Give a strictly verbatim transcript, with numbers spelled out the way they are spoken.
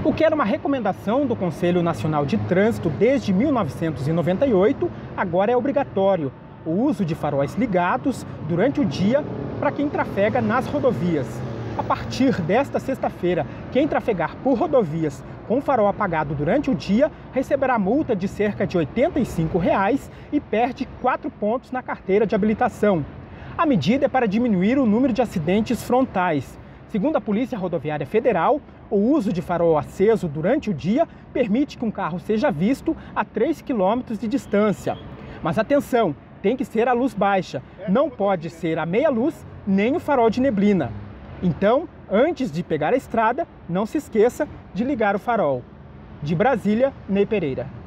O que era uma recomendação do Conselho Nacional de Trânsito desde mil novecentos e noventa e oito, agora é obrigatório o uso de faróis ligados durante o dia para quem trafega nas rodovias. A partir desta sexta-feira, quem trafegar por rodovias com farol apagado durante o dia receberá multa de cerca de oitenta e cinco reais e perde quatro pontos na carteira de habilitação. A medida é para diminuir o número de acidentes frontais. Segundo a Polícia Rodoviária Federal, o uso de farol aceso durante o dia permite que um carro seja visto a três quilômetros de distância. Mas atenção, tem que ser a luz baixa, não pode ser a meia luz nem o farol de neblina. Então, antes de pegar a estrada, não se esqueça de ligar o farol. De Brasília, Ney Pereira.